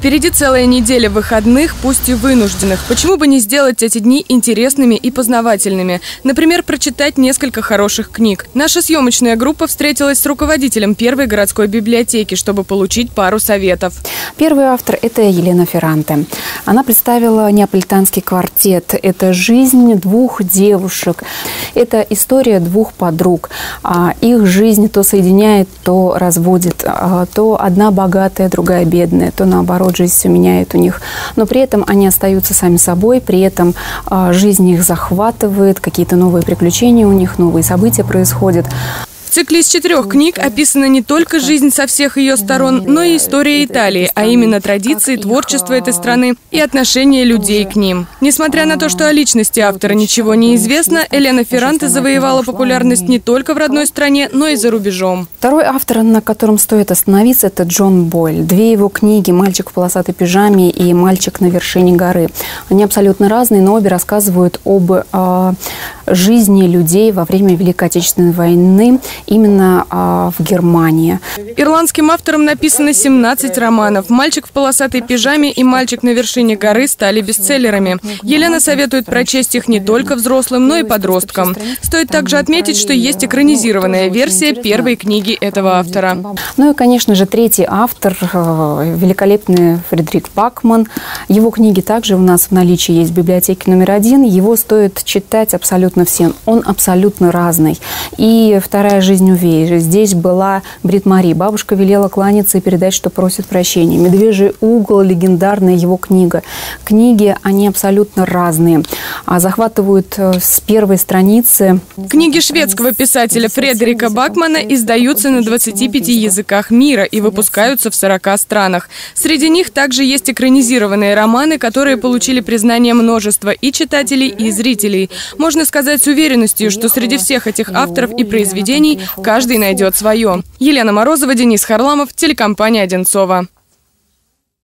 Впереди целая неделя выходных, пусть и вынужденных. Почему бы не сделать эти дни интересными и познавательными? Например, прочитать несколько хороших книг. Наша съемочная группа встретилась с руководителем первой городской библиотеки, чтобы получить пару советов. Первый автор – это Елена Ферранте. Она представила «Неаполитанский квартет». Это жизнь двух девушек. Это история двух подруг. Их жизнь то соединяет, то разводит. То одна богатая, другая бедная. То наоборот, жизнь все меняет у них. Но при этом они остаются сами собой. При этом жизнь их захватывает. Какие-то новые приключения у них, новые события происходят. В цикле из 4 книг описана не только жизнь со всех ее сторон, но и история Италии, а именно традиции, творчество этой страны и отношения людей к ним. Несмотря на то, что о личности автора ничего не известно, Елена Ферранте завоевала популярность не только в родной стране, но и за рубежом. Второй автор, на котором стоит остановиться, это Джон Бойль. 2 его книги «Мальчик в полосатой пижаме» и «Мальчик на вершине горы». Они абсолютно разные, но обе рассказывают об жизни людей во время Великой Отечественной войны именно в Германии. Ирландским автором написано 17 романов. «Мальчик в полосатой пижаме» и «Мальчик на вершине горы» стали бестселлерами. Елена советует прочесть их не только взрослым, но и подросткам. Стоит также отметить, что есть экранизированная версия первой книги этого автора. Ну и, конечно же, третий автор, великолепный Фредерик Бакман. Его книги также у нас в наличии есть в библиотеке номер 1. Его стоит читать абсолютно всем. Он абсолютно разный. И «Вторая жизнь Увей». Здесь была Брит Мари. Бабушка велела кланяться и передать, что просит прощения. «Медвежий угол» – легендарная его книга. Книги, они абсолютно разные. Захватывают с первой страницы. Книги шведского писателя Фредерика Бакмана издаются на 25 языках мира и выпускаются в 40 странах. Среди них также есть экранизированные романы, которые получили признание множества и читателей, и зрителей. Можно сказать с уверенностью, что среди всех этих авторов и произведений каждый найдет свое. Елена Морозова, Денис Харламов, телекомпания «Одинцова».